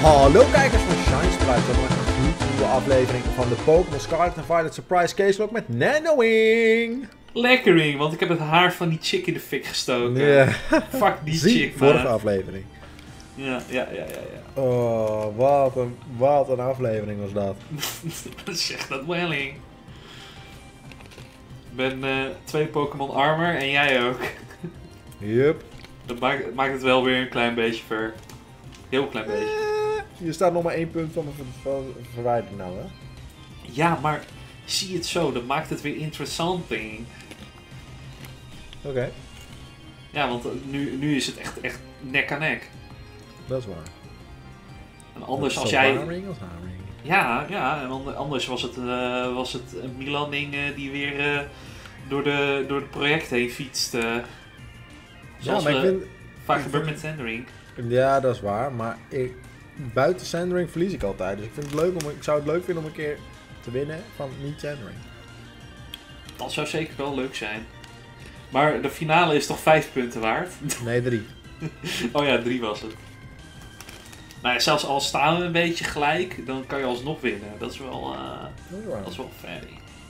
Hallo kijkers van Shine Sprite, welkom bij een nieuwe aflevering van de Pokémon Scarlet and Violet Surprise Case Lock met Nanoing. Lekkering, want ik heb het haar van die chick in de fik gestoken. Ja. Fuck die Zie, chick, vorige man. aflevering. Ja. Oh, wat een aflevering was dat. Zeg dat welling. Ik ben 2 Pokémon Armor en jij ook. Yup. Dat maakt het wel weer een klein beetje ver. Heel klein beetje. Je staat nog maar 1 punt van verwijderd nou, hè? Ja, maar zie het zo, dat maakt het weer interessant. Oké, Ja, want nu is het echt nek aan nek. dat is waar. En anders Dat als is jij... Haring als Haring. Ja, en anders was het een Milan-ding die weer door de project heen fietst. Zoals maar ik vind... vaak gebeurt met Sandring. Ja, dat is waar, maar buiten Sandring verlies ik altijd. Dus ik zou het leuk vinden om een keer te winnen van niet Sandring. Dat zou zeker wel leuk zijn. Maar de finale is toch 5 punten waard? Nee, 3. Oh ja, 3 was het. Nou ja, zelfs al staan we een beetje gelijk, dan kan je alsnog winnen. Dat is wel, dat is wel fair.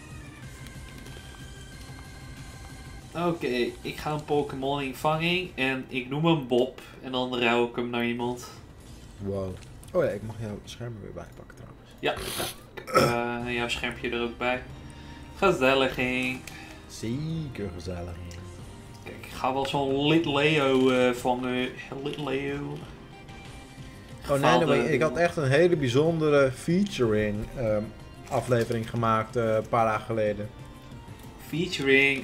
Oké, ik ga een Pokémon invangen en ik noem hem Bob. En dan ruil ik hem naar iemand. Wow. Oh ja, ik mag jouw scherm weer bijpakken trouwens. Ja, ik heb jouw schermpje er ook bij. Gezelliging. Zeker gezellig. Kijk, ik ga wel zo'n Little Leo vangen. Little Leo. Oh nee, maar ik had echt een hele bijzondere featuring aflevering gemaakt een paar dagen geleden. Featuring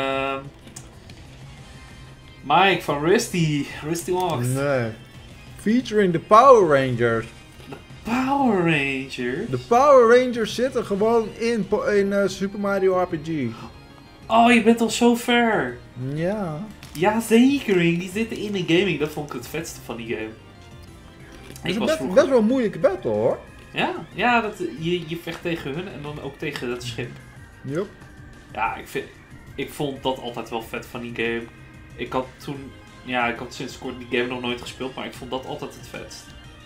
Mike van Rusty Walks. Nee. Featuring de Power Rangers. Power Ranger. De Power Rangers zitten gewoon in Super Mario RPG. Oh, je bent al zo ver. Ja. Ja, zeker. Die zitten in de gaming. Dat vond ik het vetste van die game. Het is best wel een moeilijke battle hoor. Ja, je vecht tegen hun en dan ook tegen het schip. Yup. Ja, ik vond dat altijd wel vet van die game. Ik had sinds kort die game nog nooit gespeeld, maar ik vond dat altijd het vetst.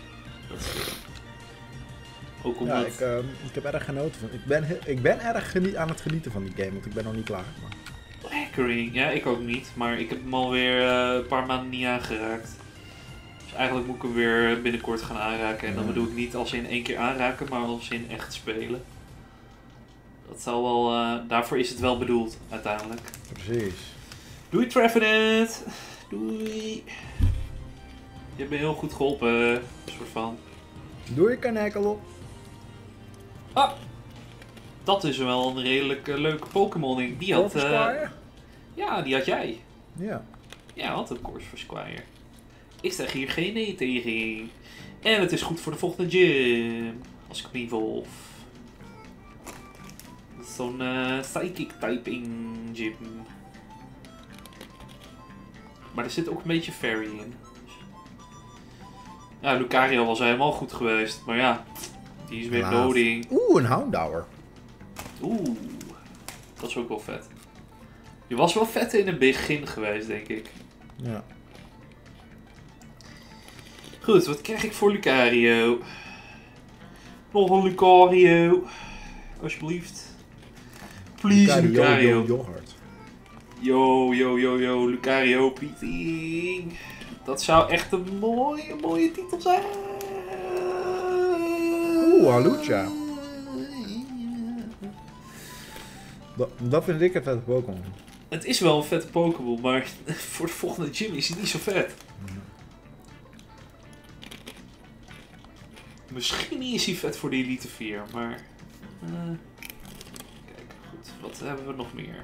Ook omdat... Ja, ik heb erg genoten van. Ik ben erg aan het genieten van die game, want ik ben nog niet klaar. Maar... Lekkering. Ja, ik ook niet, maar ik heb hem alweer een paar maanden niet aangeraakt. Dus eigenlijk moet ik hem weer binnenkort gaan aanraken. En dan bedoel ik niet als in 1 keer aanraken, maar als in echt spelen. Dat zal wel, daarvoor is het wel bedoeld, uiteindelijk. Precies. Doei Trevenant! Doei! Je hebt me heel goed geholpen, soort van. Doei Kanekkel. Ah! Dat is wel een redelijk leuke Pokémon. Die had... ja, die had jij. Ja. Ja, wat een Course for Squire. Ik zeg hier geen nee tegen. En het is goed voor de volgende gym. Als ik hem evolve. Zo'n psychic typing gym. Maar er zit ook een beetje fairy in. Ja, Lucario was helemaal goed geweest. Maar ja, die is weer loading. Een Houndour. Dat is ook wel vet. Die was wel vet in het begin geweest, denk ik. Ja. Goed, wat krijg ik voor Lucario? Nog een Lucario. Alsjeblieft. Please, Lucario. Yo, Lucario, pleasing. Dat zou echt een mooie titel zijn. Halucha. Dat vind ik een vette Pokémon. Het is wel een vette Pokémon, maar voor de volgende gym is hij niet zo vet. Misschien is hij vet voor de Elite 4, maar... kijk, goed. Wat hebben we nog meer?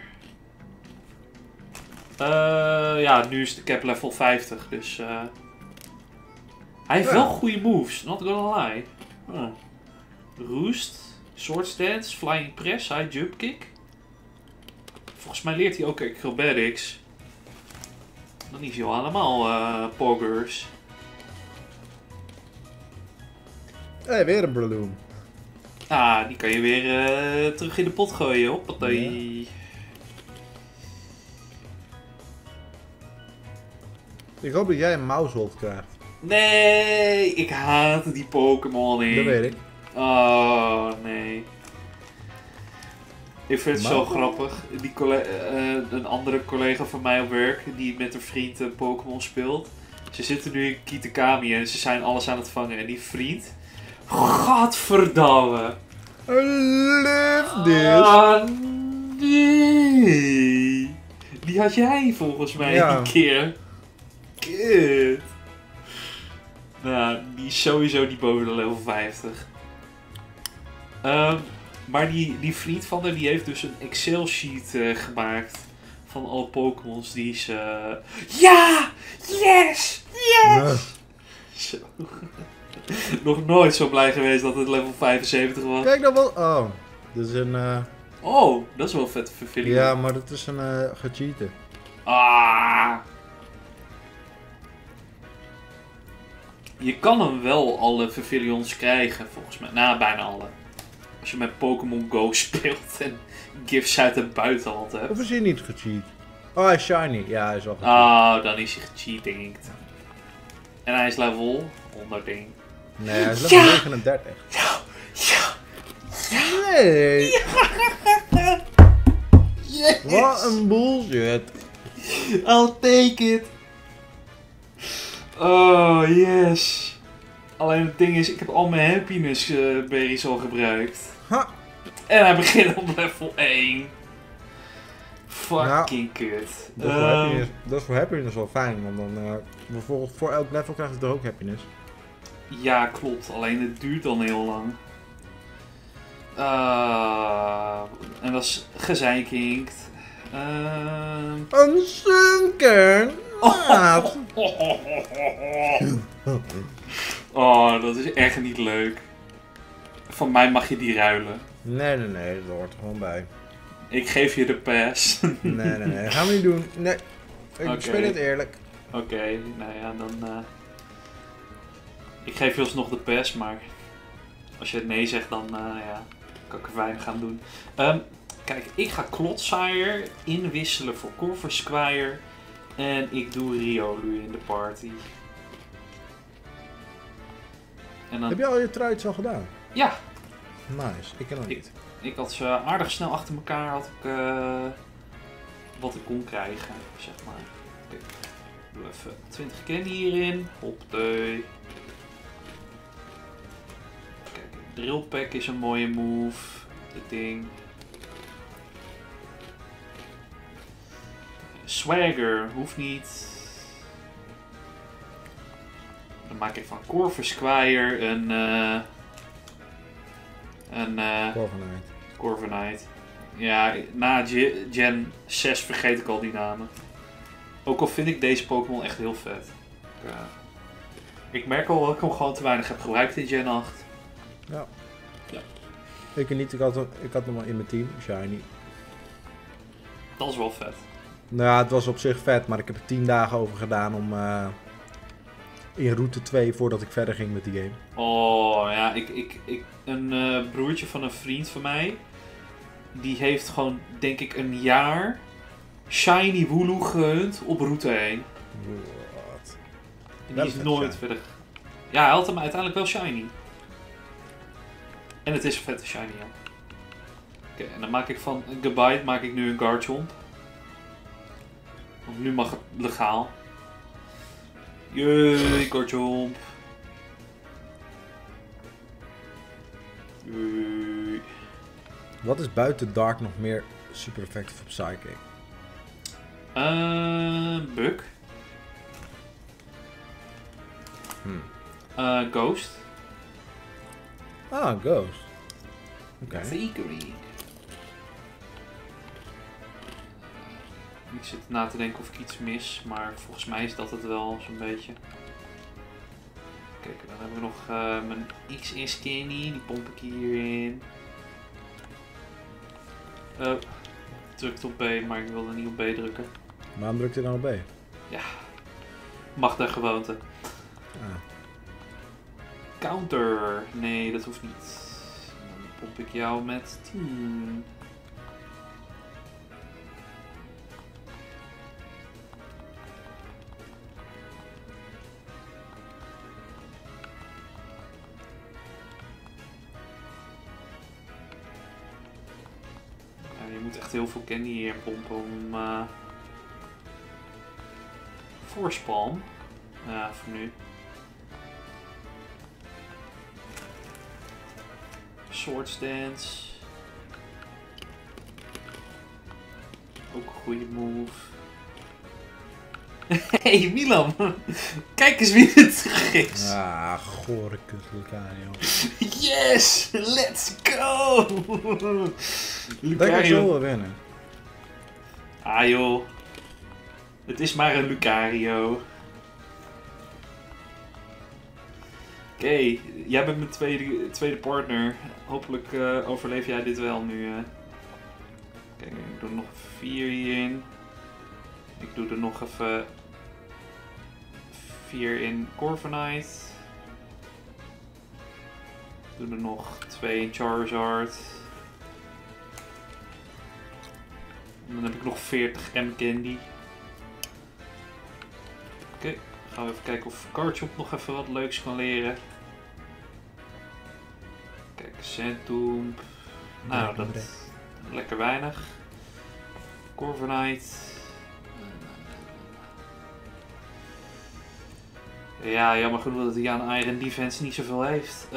Ja, nu is de cap level 50, dus... hij heeft wel goede moves, not gonna lie. Roost, Sword Stance, Flying Press, High Jump Kick. Volgens mij leert hij ook Acrobatics. Dan is hij al allemaal poggers. Weer een Breloom. Ah, die kan je weer terug in de pot gooien, hoppatee. Ja. Ik hoop dat jij een Mousehold krijgt. Nee, ik haat die Pokémon. Dat weet ik. Oh, nee. Ik vind het zo grappig. Een andere collega van mij op werk, die met een vriend Pokémon speelt. Ze zitten nu in Kitakami en ze zijn alles aan het vangen. En die vriend... Gadverdamme! I love this! Ah, nee! Die had jij volgens mij een keer. Kut. Nou, die is sowieso niet boven de level 50. Maar die vriend van haar, die heeft dus een Excel-sheet gemaakt van alle Pokémons die ze... Ja! Yes! Yes! Zo. Nog nooit zo blij geweest dat het level 75 was. Kijk dan wel. Oh, dit is een. Oh, dat is wel een vette vervulling. Ja, maar dat is een gecheaten. Ah! Je kan hem wel alle Verfillions krijgen, volgens mij. Nou, bijna alle. Als je met Pokémon Go speelt en gifts uit het buitenland hebt. Of is hij niet gecheat? Oh, hij is shiny. Ja, hij is wel gecheat. Ah, dan is hij gecheat, denk ik. En hij is level 100, denk ik. Nee, hij is level 39. Ja! Nee! Ja. Yes. Wat een bullshit. I'll take it. Oh, yes. Alleen het ding is, ik heb al mijn happiness berries al gebruikt. Ha. En hij begint op level 1. Fucking kut. Dat is voor happiness wel fijn, want dan bijvoorbeeld voor elk level krijg je toch ook happiness. Ja, klopt. Alleen het duurt dan heel lang. En dat is gezeikinkt. Een sunken! Oh, dat is echt niet leuk. Van mij mag je die ruilen. Nee, dat hoort er gewoon bij. Ik geef je de pass. Nee, dat gaan we niet doen. Nee, ik speel het eerlijk. Oké, nou ja, dan... Ik geef je alsnog de pass, maar... Als je het nee zegt, dan ja, kan ik er weinig aan doen. Kijk, ik ga Clodsire inwisselen voor Corvusquire. En ik doe Riolu in de party. En dan... Heb je al je truits al gedaan? Ja. Nice, ik ken nog niet. Ik had ze aardig snel achter elkaar had ik, wat ik kon krijgen, zeg maar. Kijk, doe even 20 candy hierin. Hoppatee. Kijk, Drill Pack is een mooie move. Dit ding. Swagger hoeft niet. Dan maak ik van Corvusquire een Corviknight. Ja, na Gen 6 vergeet ik al die namen. Ook al vind ik deze Pokémon echt heel vet. Ik merk al dat ik hem gewoon te weinig heb gebruikt in Gen 8. Ja. Ja. Ik niet, ik had nog wel in mijn team, Shiny. Dat is wel vet. Nou ja, het was op zich vet, maar ik heb er 10 dagen over gedaan om in route 2 voordat ik verder ging met die game. Oh ja, een broertje van een vriend van mij, die heeft gewoon, denk ik, een jaar Shiny Wooloo gehunt op route 1. Wat? En die is nooit verder. Ja, hij had hem uiteindelijk wel Shiny. En het is een vette Shiny, ja. Oké, en dan maak ik van Gabite maak ik nu een Garchomp. Want nu mag het legaal. Jee, Garchomp. Wat is buiten Dark nog meer super effectief op Psychic? Bug. Ghost. Ah, Ghost. Oké. Fakery. Ik zit na te denken of ik iets mis, maar volgens mij is dat het wel zo'n beetje. Kijk, dan hebben we nog mijn XS Skinny, die pomp ik hierin. Drukt op B, maar ik wilde niet op B drukken. Waarom drukt hij dan op B? Ja, mag de gewoonte. Ah. Counter, nee dat hoeft niet. Dan pomp ik jou met 10. moet echt heel veel candy hier pompen om voorspalm. Ja, voor nu. Sword Dance. Ook een goede move. Hey Milan, kijk eens wie het is. Ah, gore kut Lucario. Yes, let's go. Dat kan zo wel winnen. Ah joh, het is maar een Lucario. Oké, jij bent mijn tweede partner. Hopelijk overleef jij dit wel nu. Kijk, ik doe er nog 4 hierin. Ik doe er nog even 4 in Corviknight. Ik doe er nog 2 in Charizard. En dan heb ik nog 40 M-Candy. Oké, gaan we even kijken of Garchomp nog even wat leuks kan leren. Kijk, Sandtomb. Nou, dat is lekker weinig. Corviknight. Ja, jammer genoeg dat hij aan Iron Defense niet zoveel heeft.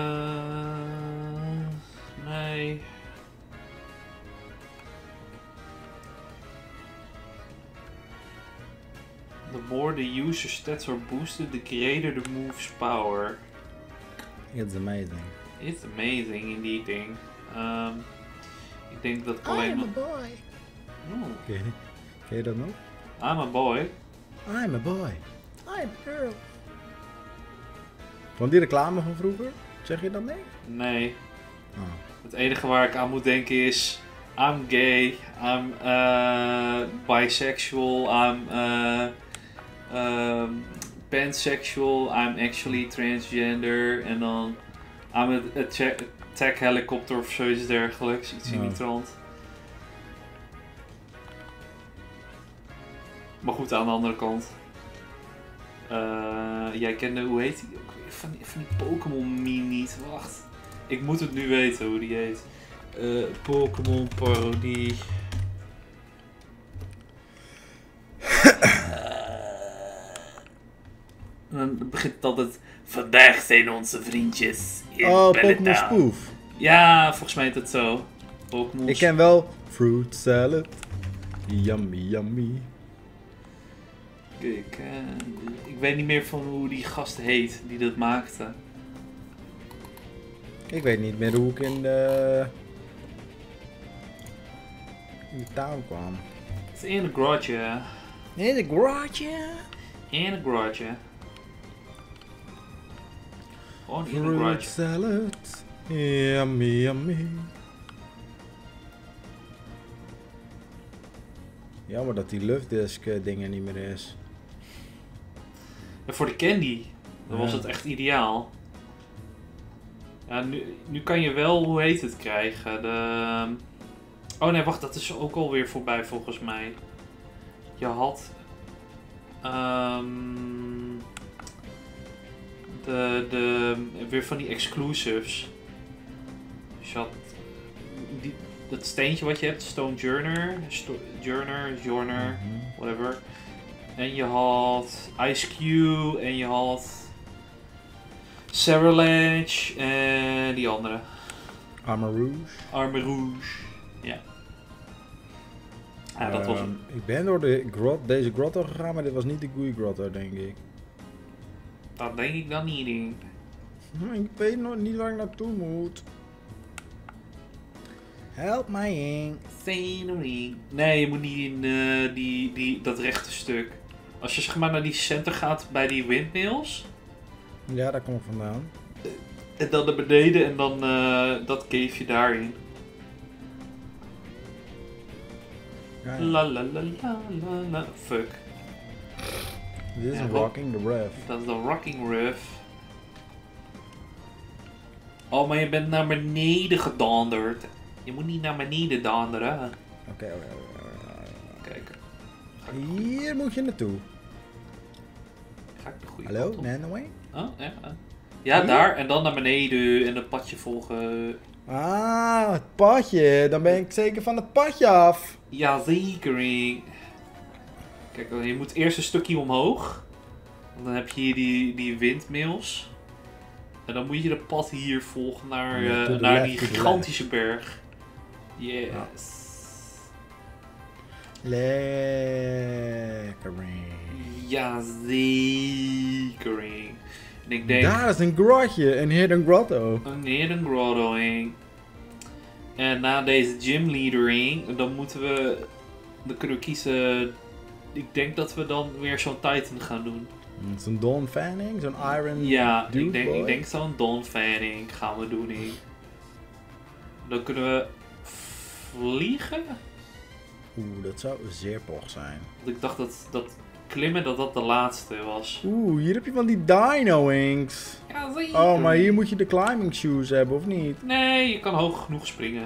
Nee. The more the user stats are boosted, the greater the move's power. It's amazing. It's amazing indeed. Ik denk dat ik alleen I'm a boy. Oh. Ken je dat nog? I'm a boy. I'm a boy. I'm a girl. Want die reclame van vroeger? Zeg je dat nee? Nee. Oh. Het enige waar ik aan moet denken is... I'm gay, I'm bisexual, I'm pansexual, I'm actually transgender. En dan... I'm a attack helicopter of zoiets dergelijks. Iets in die trant. Maar goed, aan de andere kant. Jij kende, hoe heet die? Van die Pokémon meme niet. Wacht. Ik moet het nu weten hoe die heet. Pokémon parodie. Dan begint het altijd. Vandaag zijn onze vriendjes in Pokémon Spoof. Ja, volgens mij is het zo. Pokémon. Ik ken wel Fruit Salad. Yummy, yummy. Kijk, ik weet niet meer van hoe die gast heet die dat maakte. Ik weet niet meer hoe ik in de town kwam. Het is in een garage. In de garage? In een garage. Gewoon in een Fruit garage. salad. Yummy, yummy. Jammer dat die Luftdisk dingen niet meer is. En voor de candy, dan was het echt ideaal. Ja, nu kan je wel, hoe heet het, krijgen. Oh nee, wacht, dat is ook alweer voorbij volgens mij. Je had... weer van die exclusives. Dus je had dat steentje wat je hebt, Stone Journer, whatever. En je had Ice Cube en je had Ceruledge en die andere. Armarouge, ja. Ja, dat was hem. Ik ben door deze grotto gegaan, maar dit was niet de goede grotto, denk ik. Dat denk ik dan niet in. Ik weet nog niet waar ik naartoe moet. Help mij in. Nee, je moet niet in dat rechte stuk. Als je zeg maar naar die center gaat bij die windmills. Ja, daar kom ik vandaan. En dan naar beneden en dan dat caveje daarin. Ja, ja. La la la la la la. Fuck. Dit is Ja, een Rocking the Rev. Dat is de Rocking Rev. Oh, maar je bent naar beneden gedonderd. Je moet niet naar beneden donderen. Oké. Kijk. Hier moet je naartoe. Ga ik de goede Hallo, kant op? Nanaway? Oh, ja. Ja, daar en dan naar beneden en dat padje volgen. Ah, het padje. Dan ben ik zeker van het padje af. Jazeker. Kijk, je moet eerst een stukje omhoog. Want dan heb je hier die windmills. En dan moet je de pad hier volgen naar, naar die gigantische berg. Yes. Ja. Lekker. Jazeker. En ik denk... Daar is een grotje, een hidden grotto. Een hidden grottoing. En na deze gymleadering, dan kunnen we kiezen... Ik denk dat we dan weer zo'n Titan gaan doen. Zo'n Dawn Fanning, zo'n Iron Ja, Dude ik boy. denk zo'n Dawn Fanning gaan we doen. Dan kunnen we vliegen. Oeh, dat zou zeer poch zijn. Want ik dacht dat klimmen dat de laatste was. Oeh, hier heb je van die Dino Wings. Ja, zeker. Oh, maar hier moet je de climbing shoes hebben, of niet? Nee, je kan hoog genoeg springen.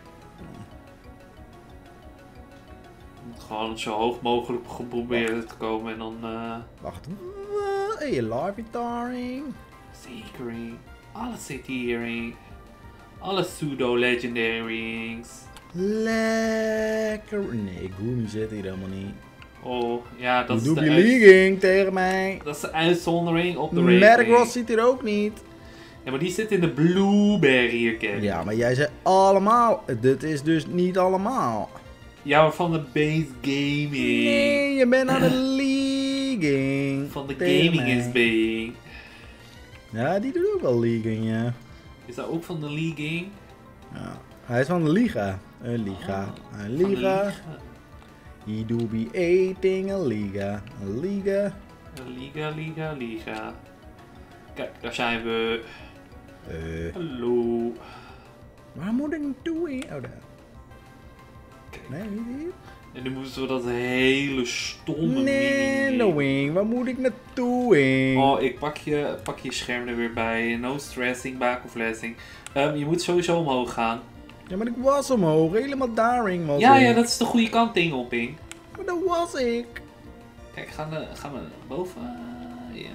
Je moet gewoon zo hoog mogelijk proberen te komen en dan... Wacht. Hey, Larvitaring. Zeker. Alle city alle pseudo-legendaries. Lekker. Nee, Goomy zit hier helemaal niet. Oh, ja, dat Hoe is doe je legging tegen mij? dat is de uitzondering op de rating. Metagross zit hier ook niet. Ja, maar die zit in de Blueberry Academy. Ja, maar jij zei allemaal. Dit is dus niet allemaal. Ja, maar van de base gaming. Nee, je bent aan de legging. Van de tegen gaming mij. is being. Ja, die doet ook wel legging, ja. Is dat ook van de leaguing? Ja. Hij is van de Liga. Een Liga. Ah, Een van de Liga. He do be eating a Liga. Een Liga. Liga. Kijk, daar zijn we. Hallo. Waar moet ik naartoe? Oh, daar. Kijk. Nee, niet hier. En nu moeten we dat hele stomme mini. Nandowing, waar moet ik naartoe? Oh, ik pak je scherm er weer bij. No stressing, back of lessing. Je moet sowieso omhoog gaan. Ja, maar ik was omhoog. Helemaal daarin was ik. Ja, dat is de goede kant, Tingelping. Maar dat was ik. Kijk, gaan we naar boven? Ja.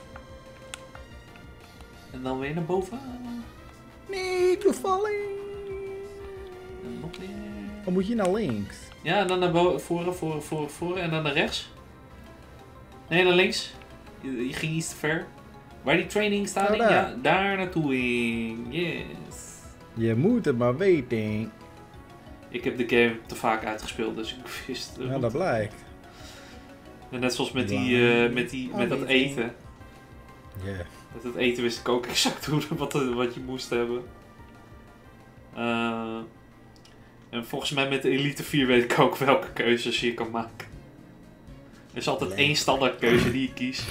En dan weer naar boven. Nee, ik doe valling. En nog weer. Dan moet je naar links. Ja, en dan naar voren en dan naar rechts. Nee, naar links. Je ging iets te ver. Waar die training staat, Oh, daar. ja, daar naartoe in. Yes. Je moet het maar weten. Ik heb de game te vaak uitgespeeld, dus ik wist het. Ja, dat blijkt. En net zoals met Ja. dat eten. Ja. Met dat eten wist ik ook exact wat je moest hebben. En volgens mij met de Elite 4 weet ik ook welke keuzes je kan maken. Er is altijd één standaard keuze die je kiest.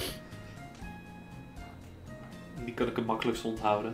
En die kan ik het makkelijkst onthouden.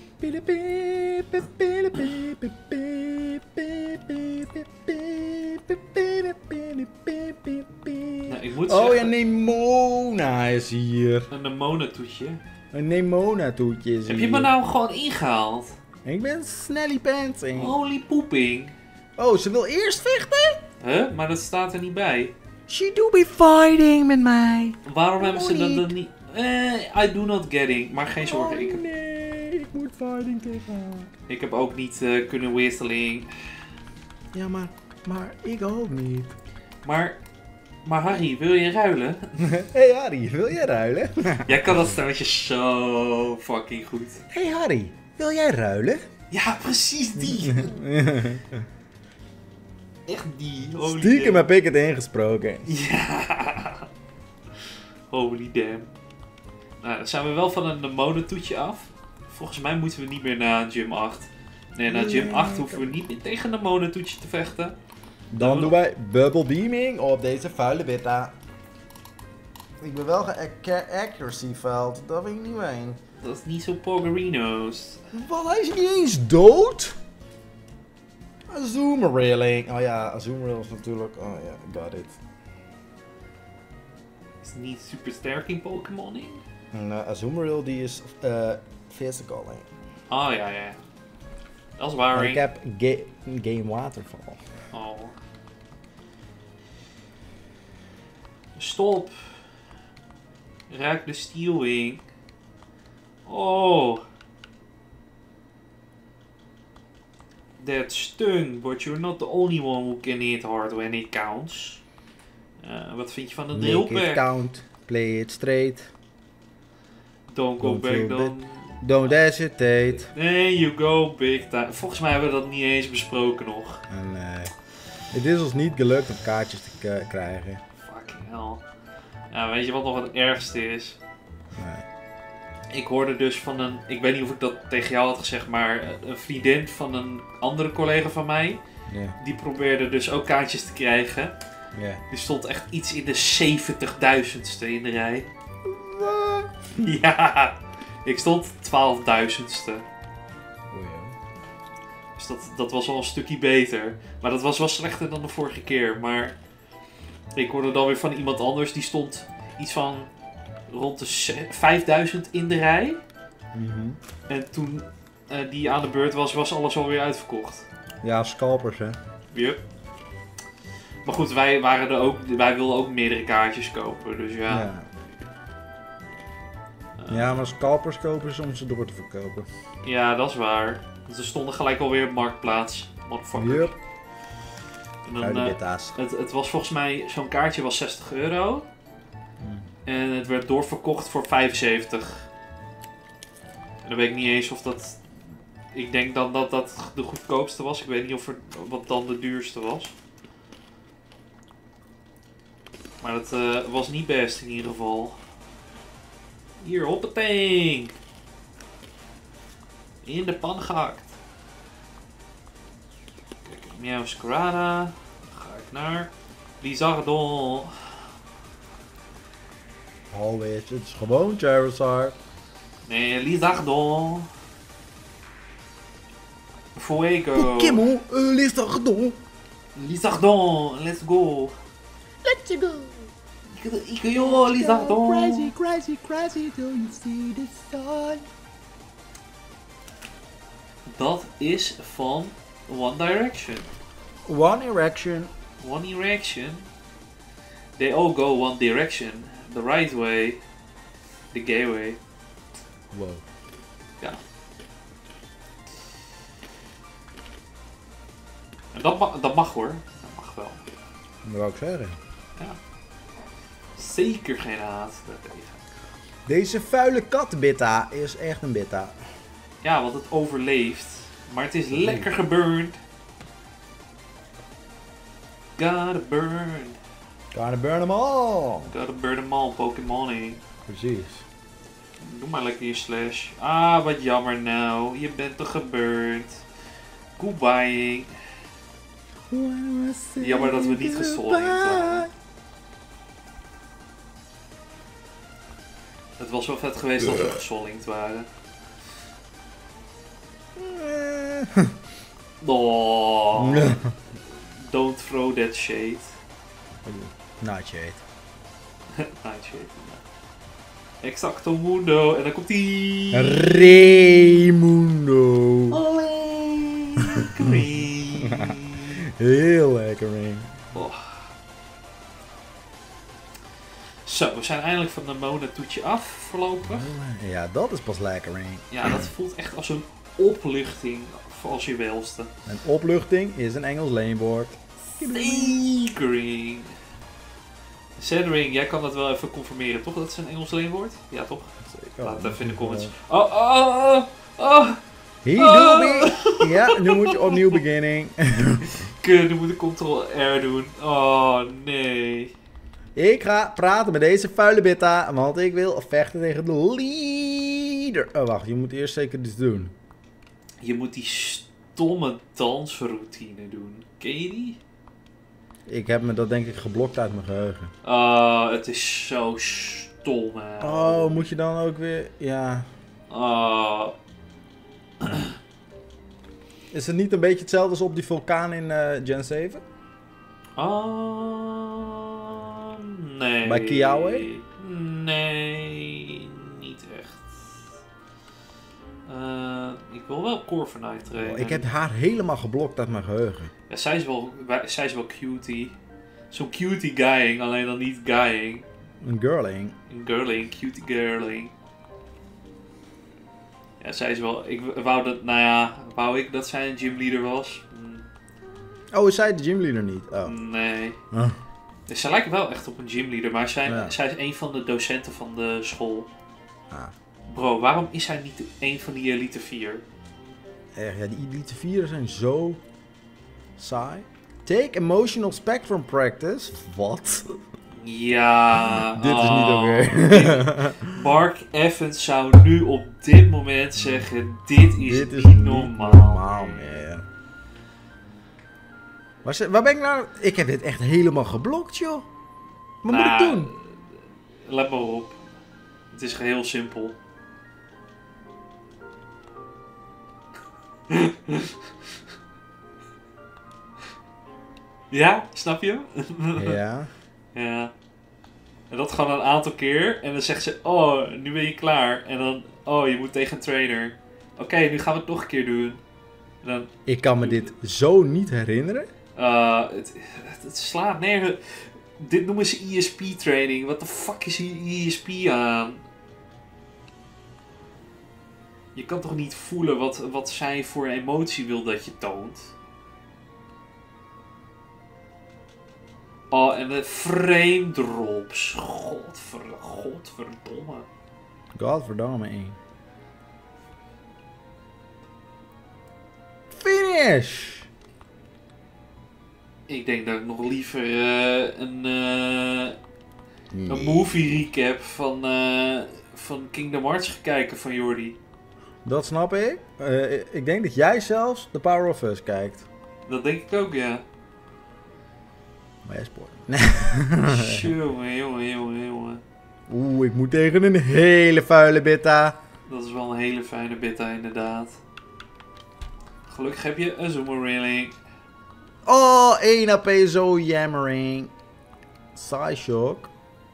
Nou, ik moet Oh ja, zeggen, Nemona is hier. een Nemona-toetje. Een Nemona-toetje is Heb hier. je me nou gewoon ingehaald? Ik ben Snelly Pantsing. Holy poeping. Oh, ze wil eerst vechten? Huh? Maar dat staat er niet bij. She do be fighting met mij. Waarom hebben ze dat niet. dan niet... I do not getting. Maar geen zorgen, Oh, ik heb... nee, ik moet fighting tegen haar. Ik heb ook niet kunnen whistling. Ja, maar ik ook niet. Maar Harry, wil je ruilen? Hey Harry, wil jij ruilen? Jij kan dat stemmetje zo fucking goed. Hey Harry, wil jij ruilen? Ja, precies die. Echt die. Holy Stiekem damn. heb ik het ingesproken. Ja. Holy damn. Nou, dan zijn we wel van een monetoetje af. Volgens mij moeten we niet meer naar Gym 8. Nee, naar Gym 8 hoeven we niet meer tegen een monetoetje te vechten. Dan doen wij Bubble Beaming op deze vuile beta. Ik ben wel accuracy veld, dat weet ik niet ween. Dat is niet zo Poggerino's. Wat, hij is niet eens dood? Azumarill. Oh ja, Azumarill is natuurlijk... Oh ja, got it. Is het niet super sterk in Pokémon? Azumarill die is physical. Oh ja. Dat is waar. Ik heb Game Waterfall. Oh. Stop. Raak de Steelwing. Oh. That stung, but you're not the only one who can hit hard when it counts. Wat vind je van de Make it drillback? count. Play it straight. Don't go Don't back feel dan. Don't hesitate. Nee, you go big time. Volgens mij hebben we dat niet eens besproken nog. En, het is ons niet gelukt om kaartjes te krijgen. Fucking hell. Ja, weet je wat nog het ergste is? Nee. Ik hoorde dus van een, ik weet niet of ik dat tegen jou had gezegd, maar een vriendin van een andere collega van mij, Ja. die probeerde dus ook kaartjes te krijgen. Ja. Die stond echt iets in de 70.000ste in de rij. Ja, ik stond 12.000ste. Oei, hoor. Dus dat was wel een stukje beter. Maar dat was wel slechter dan de vorige keer. Maar ik hoorde dan weer van iemand anders, die stond iets van rond de 5.000 in de rij. Mhm. En toen die aan de beurt was alles alweer uitverkocht. Ja, scalpers hè. Yep. Maar goed, wij wilden ook meerdere kaartjes kopen, dus ja. Ja. Ja, maar scalpers kopen ze om ze door te verkopen. Ja, dat is waar. Want ze stonden gelijk alweer op Marktplaats. Motherfucker. Yup. En dan, Vuile beta's. het was volgens mij, zo'n kaartje was €60. En het werd doorverkocht voor 75. En dan weet ik niet eens of dat... Ik denk dan dat dat de goedkoopste was. Ik weet niet wat dan de duurste was. Maar dat was niet best in ieder geval. Hier, hoppatee! In de pan gehakt. Kijk, Miauw Scrada. Dan ga ik naar Lizardon. Always, het is gewoon Charizard. Nee, Lizardon. Fuego. Pokémon, Lizardon. Lizardon, let's go. Let's go. Yo, Lizardon. Crazy, crazy, crazy till you see the sun. Dat is van One Direction. One Erection. One Direction. They all go one direction. The right way. The gay way. Wow. Ja. En dat mag hoor. Dat mag wel. Dat wou ik zeggen. Ja. Zeker geen haat daartegen. Deze vuile kattenbitta is echt een bitta. Ja, want het overleeft. Maar het is lekker geburned. Gotta burn. Gotta burn them all. Gotta burn them all, Pokémon. Precies. Doe maar lekker je slash. Ah, wat jammer nou. Je bent toch geburnt. Goodbye. Jammer dat we niet gestolen waren. Het was wel vet geweest als we gesolingd waren. Oh, don't throw that shade. Nightshade. Nightshade. Exacto mundo. En dan komt die. Raimundo. Green. Heel lekker, Ring. Oh. Zo, we zijn eindelijk van de Mona-toetje af voorlopig. Ja, dat is pas lekker, Ring. Ja, dat voelt echt als een opluchting voor als je welste. Een opluchting is een Engels leenwoord. Zekering. Zedring, jij kan dat wel even confirmeren, toch? Dat is een Engels leenwoord? Ja, toch? Laat het even in de comments. Oh. He do me. Ja, nu moet je opnieuw beginning. Nu moet ik Ctrl-R doen. Oh, nee. Ik ga praten met deze vuile bitta, want ik wil vechten tegen de leader. Oh, wacht, je moet eerst zeker iets doen. Je moet die stomme dansroutine doen. Ken je die? Ik heb me dat denk ik geblokt uit mijn geheugen. Het is zo stom, hè. Oh, moet je dan ook weer... Ja. Is het niet een beetje hetzelfde als op die vulkaan in Gen 7? Nee. Bij Kiawe? Nee, niet echt. Ik wil wel Corviknight trainen. Oh, ik heb haar helemaal geblokt uit mijn geheugen. Ja, zij is wel cutie. Zo'n cutie guying, alleen dan niet guying. Een girling. Een girling, cutie girling. Ja, zij is wel... Ik wou dat... Nou ja, wou ik dat zij een gymleader was? Oh, is zij de gymleader niet? Oh. Nee. Oh. Dus zij lijkt wel echt op een gymleader, maar zij Ja. is een van de docenten van de school. Ah. Bro, waarom is hij niet een van die Elite 4? Echt, ja, die Elite 4 zijn zo saai. Take emotional spectrum practice. Wat? Ja... Dit is niet oké. Mark Evans zou nu op dit moment zeggen, dit is niet normaal. normaal, man. Waar ben ik nou? Ik heb dit echt helemaal geblokt, joh. Wat moet ik doen? Let maar op. Het is heel simpel. Ja, snap je? Ja. Ja. En dat gewoon een aantal keer. En dan zegt ze, oh, nu ben je klaar. En dan, oh, je moet tegen een trainer. Oké, nu gaan we het nog een keer doen. En dan, Ik kan me dit zo niet herinneren. het slaat nergens. Dit noemen ze ESP-training. Wat de fuck is hier ESP aan? Je kan toch niet voelen wat zij voor emotie wil dat je toont? Oh, en de frame drops. Godverdomme. Godverdomme, één. Finish! Ik denk dat ik nog liever een movie recap van Kingdom Hearts ga kijken van Jordi. Dat snap ik. Ik denk dat jij zelfs The Power of Us kijkt. Dat denk ik ook, ja. Maar jij spoort. Jongen. Oeh, ik moet tegen een hele vuile beta. Dat is wel een hele fijne beta, inderdaad. Gelukkig heb je een zoomer railing. Oh, 1 AP zo jammering. Psyshock.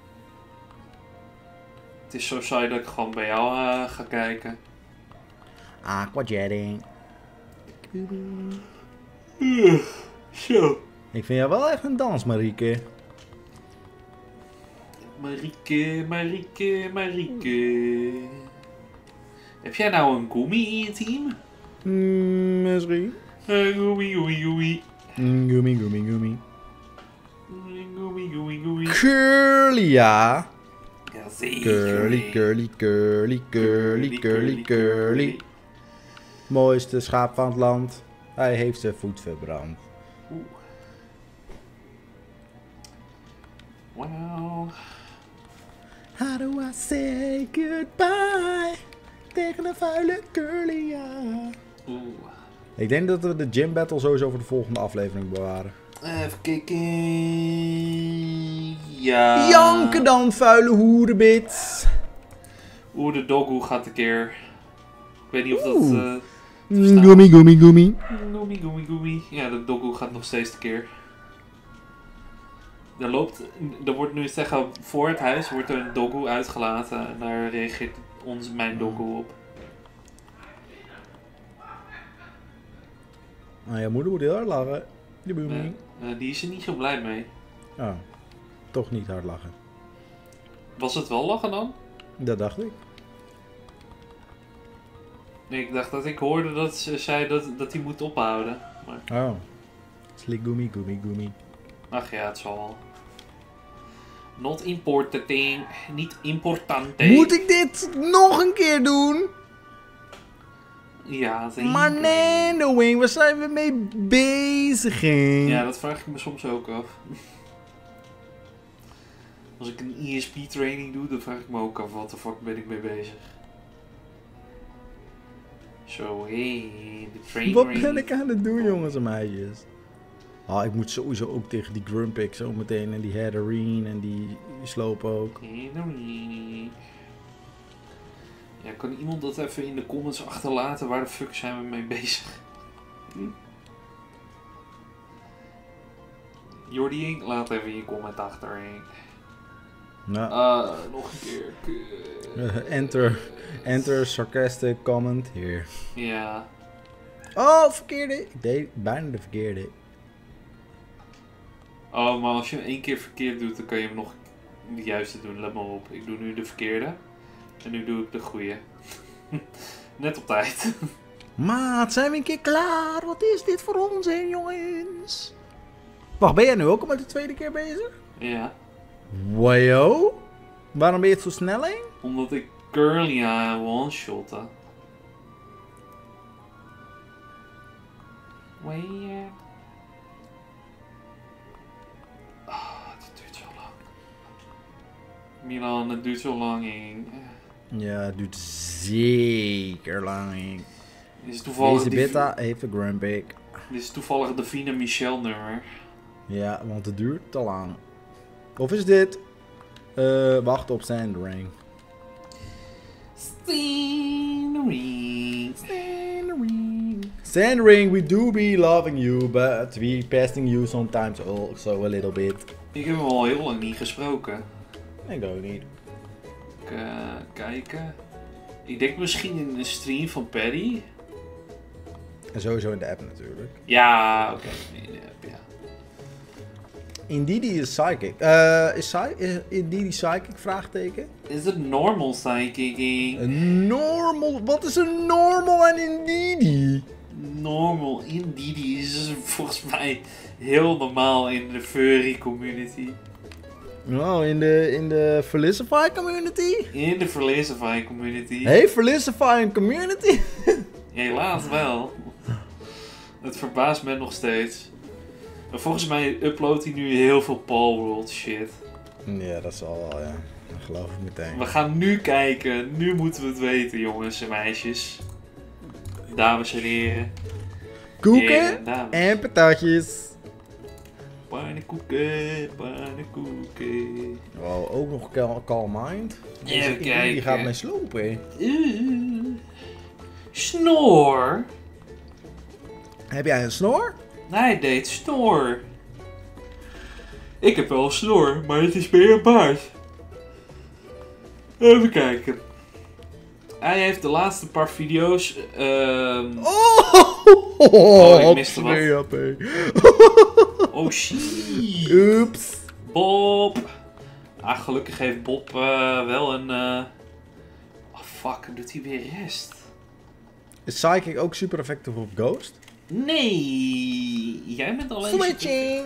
Het is zo saai dat ik gewoon bij jou ga kijken. Aquajetting. Zo. Ik vind jou wel echt een dans, Marieke. Marieke. Heb jij nou een Gumi in je team? Misschien. Gumi. Gummy. Gumi. Curly, ja. Jazeker. Curly. Mooiste schaap van het land. Hij heeft zijn voet verbrand. Wow. How do I say goodbye tegen een vuile Curly, ja. Ik denk dat we de gym battle sowieso voor de volgende aflevering bewaren. Even kijken. Ja. Janken dan, vuile hoerenbit. De doggo gaat een keer. Ik weet niet of dat... Gummy. Gumi. Ja, de doggo gaat nog steeds een keer. Er wordt nu zeggen, voor het huis wordt er een doggo uitgelaten. En daar reageert mijn doggo op. Nou, jouw moeder moet heel hard lachen. Die is er niet zo blij mee. Oh, toch niet hard lachen. Was het wel lachen dan? Dat dacht ik. Nee, ik dacht dat ik hoorde dat ze zei dat hij moet ophouden. Maar... Oh. Slik gummy. Ach ja, het zal wel. Not important thing. Niet important. Moet ik dit nog een keer doen? Ja, zeker. Maar nee, Wing, waar zijn we mee bezig? Ja, dat vraag ik me soms ook af. Als ik een ESP training doe, dan vraag ik me ook af, wat de fuck ben ik mee bezig? Zo, hey, de training. Wat ben ik aan het doen, jongens en meisjes? Ah, ik moet sowieso ook tegen die Grumpig zo meteen en die Hatterene en die Slowpoke. Ja, kan iemand dat even in de comments achterlaten? Waar de fuck zijn we mee bezig? Jordi, laat even je comment achter. Nou, Nog een keer. enter sarcastic comment here. Ja. Oh, verkeerde. Ik deed bijna de verkeerde. Oh, maar als je hem 1 keer verkeerd doet, dan kan je hem nog de juiste doen. Let maar op. Ik doe nu de verkeerde. En nu doe ik de goede. Net op tijd. Maat, zijn we een keer klaar? Wat is dit voor onzin, jongens? Wacht, ben jij nu ook al met de tweede keer bezig? Ja. Wajo? Waarom ben je het zo snel heen? Omdat ik Curlia one-shotte. Weird. Het duurt zo lang. Milan, het duurt zo lang, Ing. Ja, het duurt zeker lang. Dit is toevallig Deze beta heeft een Grumpig. Dit is toevallig de Vina Michel nummer. Ja, want het duurt te lang. Of is dit? Wacht op Sandring. Sandring, we do be loving you, but we pesting you sometimes also a little bit. Ik heb hem al heel lang niet gesproken. Ik ook niet. Kijken. Ik denk misschien in de stream van Paddy. En sowieso in de app natuurlijk. Ja, oké. In de app, ja. Indeedee is psychic. Is Indeedee psychic? Vraagteken. Is het normal psychicking? Een normal? Wat is een normal en Indeedee? Normal. Indeedee is volgens mij heel normaal in de furry community. Nou, in de Felicify community? In de Felicify community. Hey, Felicify een community? Helaas wel. Het verbaast me nog steeds. Maar volgens mij uploadt hij nu heel veel Palworld shit. Ja, dat zal wel, ja. Dat geloof ik meteen. We gaan nu kijken. Nu moeten we het weten, jongens en meisjes. Dames en heren. Koeken en patatjes. Pannenkoeken, pannenkoeken. Wow, ook nog Calm Mind. Even kijken. Die gaat mij slopen. Snor. Heb jij een snor? Hij deed snor. Ik heb wel een snor, maar het is meer een baard. Even kijken. Hij heeft de laatste paar video's. Ik miste wat. Oh shit. Oeps. Bob. Ah, gelukkig heeft Bob wel een. Oh fuck, doet hij weer rest? Is Psychic ook super effectief op Ghost? Nee, jij bent alleen. Switching.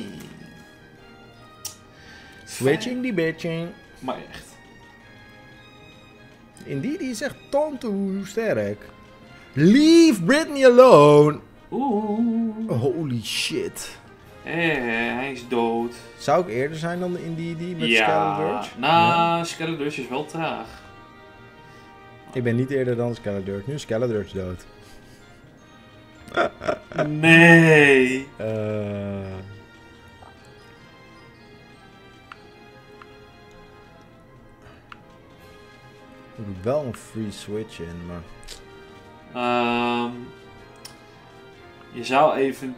Switching die bitching. Maar echt. Indeed, die is echt tante sterk. Leave Britney alone. Oeh. Holy shit. Hij is dood. Zou ik eerder zijn dan de Indeedee met Skeledirge? Nou, Skeledirge is wel traag. Ik ben niet eerder dan Skeledirge. Nu is Skeledirge dood. Nee. Er moet wel een free switch in, maar... Je zou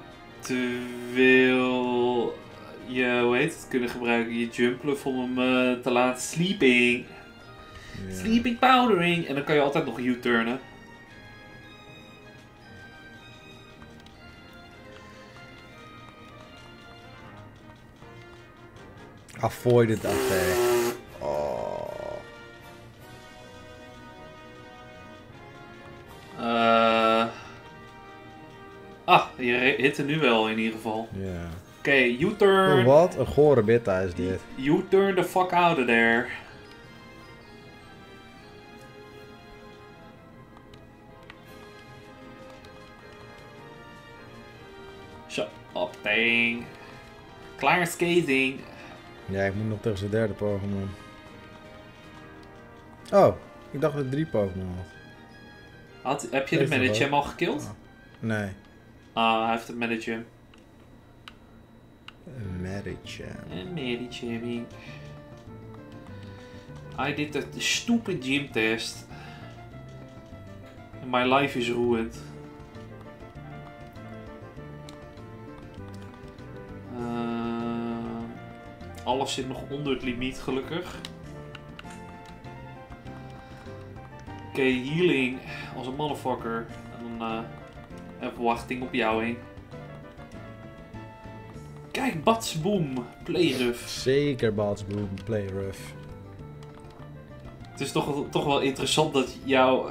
eventueel je, hoe heet het, kunnen gebruiken, je jumpluff om hem te laten sleeping. Yeah. Sleeping powdering. En dan kan je altijd nog U-turnen. Avoided attack. Oh. Je hitte nu wel in ieder geval. Ja. Yeah. Oké, U-turn. Oh, wat? Een gore beta is dit. U-turn the fuck out of there. Shut up, dang. Klaar skating. Ja, ik moet nog tegen zijn derde Pokémon. Oh, ik dacht dat ik 3 Pokémon had. Heb je de Medicham al gekild? Oh. Nee. Hij heeft het Medicham. Medicham. Medicham. I did the stupid gym test. My life is ruined. Alles zit nog onder het limiet, gelukkig. Oké, healing als een motherfucker. En dan en verwachting op jou heen. Kijk, Batsboom, play rough. Zeker Batsboom, play rough. Het is toch wel interessant dat jouw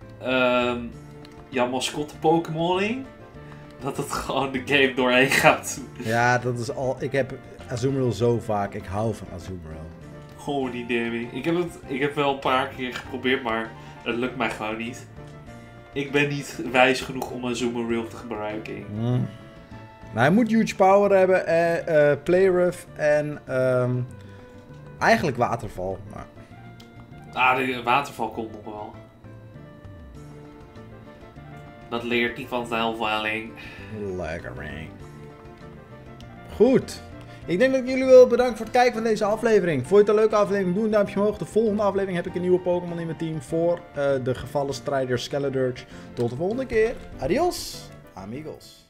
mascotte Pokémoning, dat het gewoon de game doorheen gaat. Ja, dat is al... Ik heb Azumarill zo vaak. Ik hou van Azumarill. Holy damn. Ik heb wel een paar keer geprobeerd, maar het lukt mij gewoon niet. Ik ben niet wijs genoeg om Azumarill te gebruiken. Nou, hij moet huge power hebben, play rough en eigenlijk waterval. Maar... de waterval komt nog wel. Dat leert niet van zelfwaling. Lekker ring. Goed. Ik denk dat ik jullie wil bedanken voor het kijken van deze aflevering. Vond je het een leuke aflevering? Doe een duimpje omhoog. De volgende aflevering heb ik een nieuwe Pokémon in mijn team voor de gevallen strijder Skeledurge. Tot de volgende keer. Adios, amigos.